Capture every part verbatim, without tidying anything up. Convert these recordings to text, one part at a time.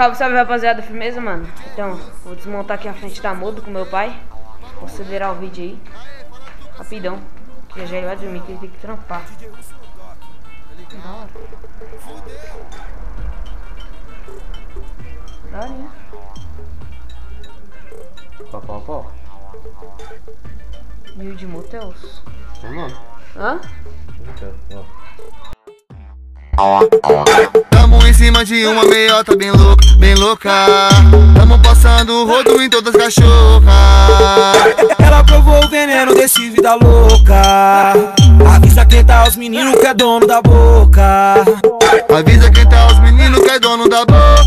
Salve, salve, rapaziada, firmeza, mano? Então, vou desmontar aqui a frente da moto com meu pai. Vou acelerar o vídeo aí rapidão, que já ele vai dormir, que ele tem que trampar. Da hora. Da hora, né? Pau, pau, pau. Mil de moto é osso. É, mano. Hã? Tamo em cima de uma meiota bem louca, bem louca. Tamo passando o rodo em todas as cachorras. Ela provou o veneno desse vida louca. Avisa quem tá os meninos que é dono da boca. Avisa quem tá os meninos que é dono da boca.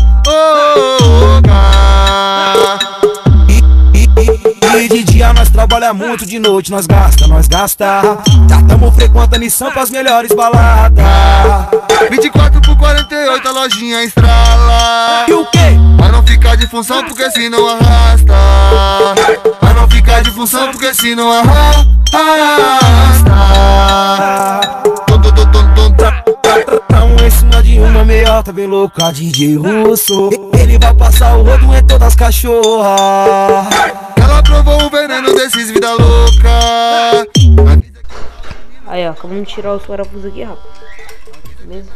E de dia nós trabalha muito, de noite nós gasta, nós gasta. Já tamo frequentando e são pras melhores baladas. vinte e quatro por quarenta e oito a lojinha estrala. E o quê? Mas não fica de função porque se não arrasta. Mas não fica de função porque se não arrasta. Tamo em cima de uma meiota bem louca, D J Russo. Ele vai passar o rodo em todas as cachorras. Ela provou o veneno desses vida louca. Aí, ó, acabamos de tirar os parafusos aqui, rapaz. Beleza?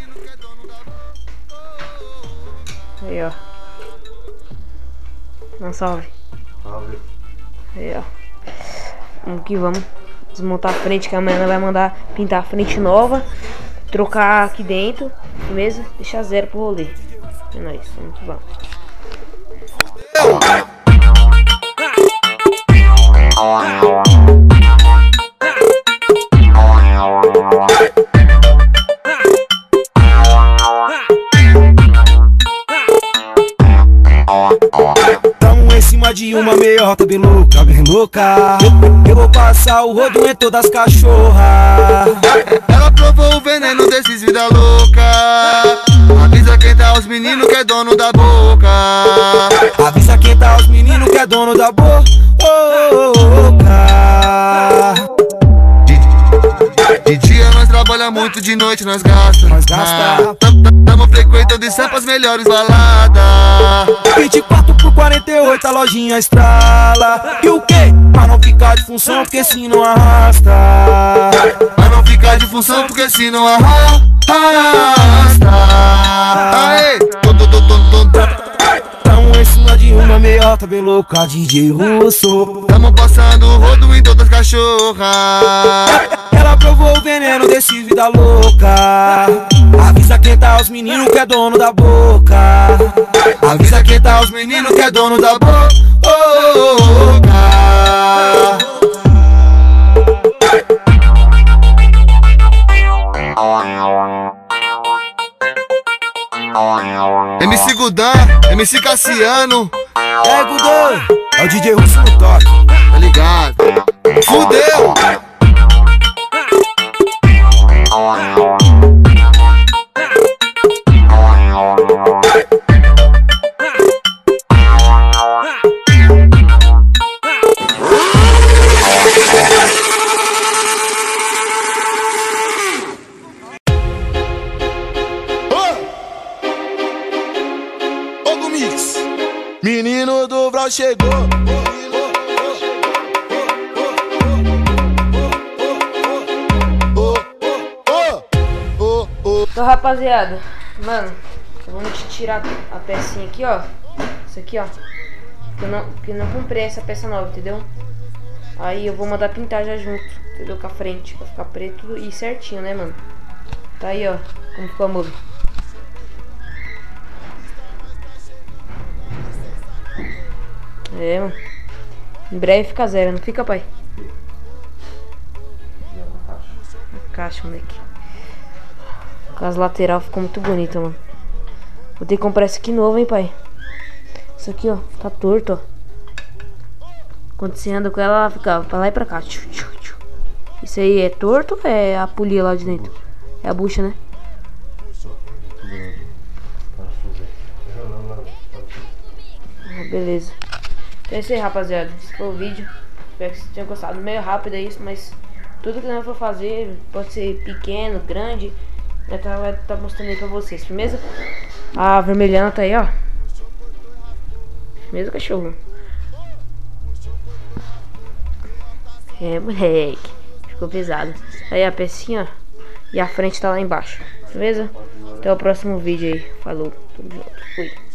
Aí, ó. Não, salve. Salve. Aí, ó. Vamos que vamos. Desmontar a frente, que amanhã vai mandar pintar a frente nova. Trocar aqui dentro. Beleza? Deixar zero pro rolê. É nóis, muito bom. Tamo em cima de uma meiota bem louca, bem louca. Eu, eu vou passar o rodo em todas as cachorras. Ela provou o veneno desses vida louca. Avisa quem tá os meninos que é dono da boca. Avisa quem tá os meninos que é dono da boca. De dia nós trabalha muito, de noite nós gasta. Nós gasta. Tamo frequentando e sempre as melhores baladas. vinte e quatro por quarenta e oito a lojinha estrala. E o quê? Pra não ficar de função porque se não arrasta. Pra não ficar de função porque se não arrasta. Aê! Tamo em cima de uma meiota bem louca, D J Russo. Tamo passando o rodo em todas as cachorras. Ela provou o veneno desse vida louca. Avisa quem tá os meninos que é dono da boca. Avisa quem tá os meninos que é dono da boca. M C Gudan, M C Cassiano. É, Gudan, é o D J Russo no toque. Tá ligado? Fudeu! Menino do Brau chegou. Então, rapaziada, mano, vamos tirar a pecinha aqui, ó. Isso aqui, ó. Porque eu não, porque eu não comprei essa peça nova, entendeu? Aí eu vou mandar pintar já junto, entendeu? Com a frente, pra ficar preto e certinho, né, mano? Tá aí, ó, como ficou a moto. É, mano. Em breve fica zero, não fica, pai? A caixa, moleque. Com as lateral ficou muito bonita, mano. Vou ter que comprar esse aqui novo, hein, pai? Isso aqui, ó, tá torto, ó. Quando você anda com ela, ela fica pra lá e pra cá. Isso aí é torto ou é a polia lá de dentro? É a bucha, né? Ah, beleza. Então é isso aí, rapaziada. Esse foi o vídeo. Espero que vocês tenham gostado. Meio rápido é isso, mas tudo que nós for fazer, pode ser pequeno, grande, vai tá, vai tá mostrando aí pra vocês, firmeza? A vermelhana tá aí, ó. Mesmo cachorro. É, moleque. Ficou pesado. Aí a pecinha, ó. E a frente tá lá embaixo. Beleza? Até o próximo vídeo aí. Falou. Tamo junto. Fui.